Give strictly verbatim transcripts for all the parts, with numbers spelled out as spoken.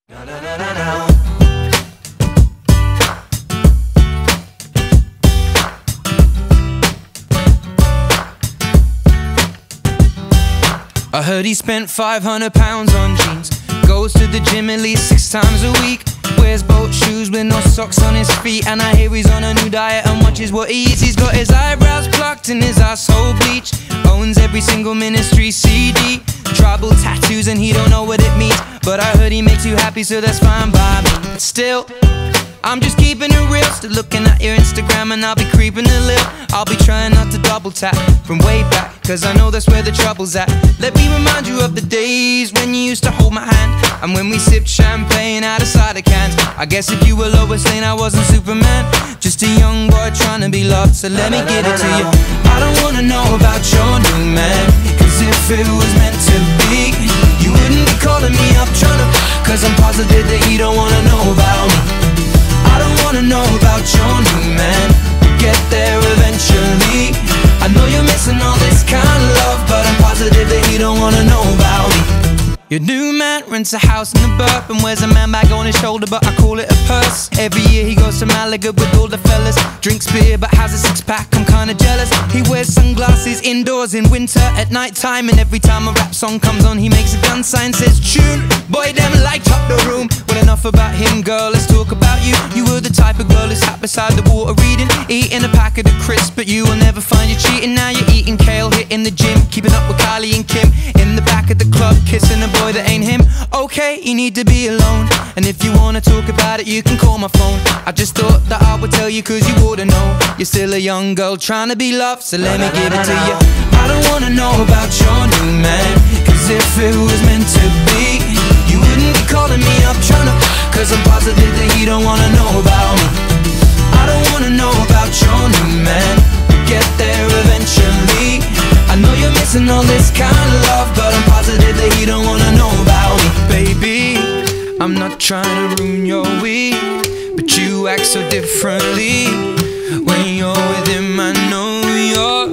I heard he spent five hundred pounds on jeans, goes to the gym at least six times a week, wears boat shoes with no socks on his feet, and I hear he's on a new diet and watches what he eats. He's got his eyebrows plucked and his asshole bleached, owns every single Ministry C D, tribal tattoos and he don't know what it means, but I heard he makes you happy, so that's fine by me. But still, I'm just keeping it real, still looking at your Instagram and I'll be creeping a little. I'll be trying not to double tap from way back, cause I know that's where the trouble's at. Let me remind you of the days when you used to hold my hand, and when we sipped champagne out of cider cans. I guess if you were Lois Lane, I wasn't Superman, just a young boy trying to be loved, so let me give it to you. I don't wanna know about your new man, cause if it was meant to be, you wouldn't be calling me up trying to, cause I'm positive that he don't wanna know about me. I don't wanna know about your new man, we'll get there eventually. I know you're missing all this kind of love, but I'm positive that he don't wanna know about me. Your new man rents a house in the burp and wears a man bag on his shoulder, but I call it a purse. Every year he goes to Malaga with all the fellas, drinks beer but has a six pack, I'm kinda jealous. He wears sunglasses indoors in winter at night time, and every time a rap song comes on he makes a gun sign, says tune. Boy, them light up the room. Well, enough about him, girl, let's talk about you. You were the type of girl who sat beside the water reading, eating a packet of crisps, but you will never find you cheating. Now you're eating kale, hitting the gym, keeping up with Kylie and Kim, in the back of the club, kissing a boy that ain't him. Okay, you need to be alone, and if you wanna talk about it, you can call my phone. I just thought that I would tell you, cause you oughta know. You're still a young girl trying to be loved, so let me give it to you. I don't wanna know about your new man, cause if it was meant to be, you wouldn't be calling me up trying to, cause I'm positive that he don't wanna know about me. I don't wanna know about your new man, we'll get there eventually. I know you're missing all this kind of love, but I'm positive that he don't wanna know about me. Baby, I'm not trying to ruin your week, but you act so differently when you're with him. I know you're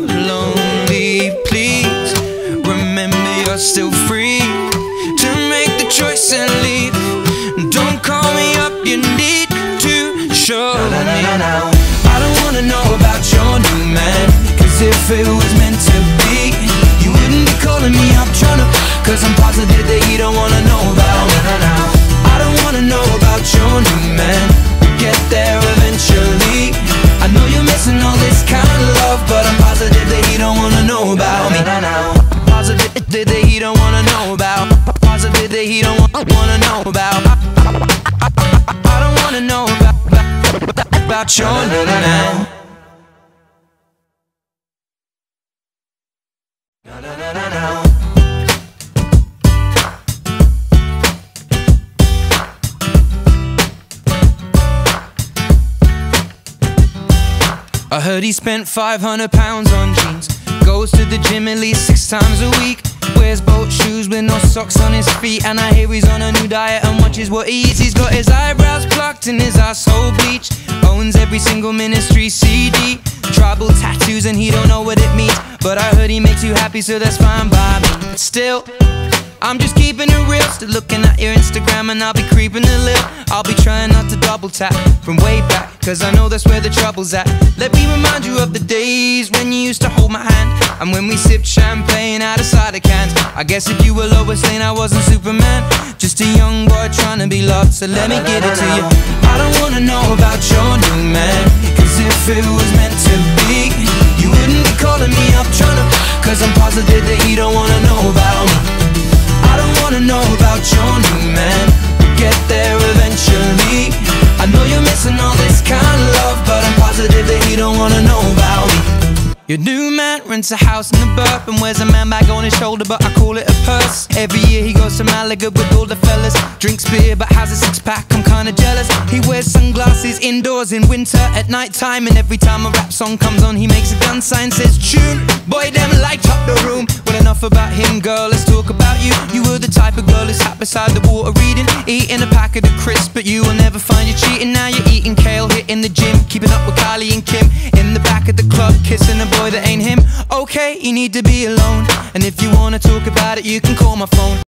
lonely, please remember you're still free to make the choice and leave. Don't call me up, you need to show me. I don't wanna know about your new man, cause if it was meant to be, you wouldn't be calling me up trying to, cause I'm positive that he don't wanna know about me. I don't wanna know about your new man, we'll get there eventually. I know you're missing all this kind of love, but I'm positive that he don't wanna know about me. Positive that he don't wanna know about, positive that he don't wanna know about. I don't wanna know about, about, about your new man. I heard he spent five hundred pounds on jeans, goes to the gym at least six times a week, wears boat shoes with no socks on his feet, and I hear he's on a new diet and watches what he eats. He's got his eyebrows plucked and his asshole bleached, owns every single Ministry C D, tribal tattoos and he don't know what it means, but I heard he makes you happy, so that's fine by me. But still, I'm just keeping it real, still looking at your Instagram and I'll be creeping a little. I'll be trying not to double tap from way back, cause I know that's where the trouble's at. Let me remind you of the days when you used to hold my hand, and when we sipped champagne out of cider cans. I guess if you were Lois Lane, I wasn't Superman, just a young boy trying to be loved, so let me give it to you. I don't wanna know about your new man, cause if it was meant to be, you wouldn't be calling me up trying to, cause I'm positive that he don't wanna know about me. I don't wanna know about your new man, we'll get there eventually. I know you're missing all this kind of love, but I'm positive that he don't wanna know about me. Your new man rents a house in the burp and wears a man bag on his shoulder, but I call it a purse. Every year he goes to Malaga with all the fellas, drinks beer but has a six pack, I'm kinda jealous. He wears sunglasses indoors in winter at night time, and every time a rap song comes on he makes a gun sign, says tune. Boy, them light up the room. Well, enough about him, girl, let's talk about you. You were the type of girl who sat beside the water reading, eating a packet of crisps, but you will never find you cheating. Now you're eating kale, hitting the gym, keeping up with Kylie and Kim, in the back of the club, kissing a boy that ain't him. Okay, you need to be alone, and if you wanna talk about it, you can call my phone.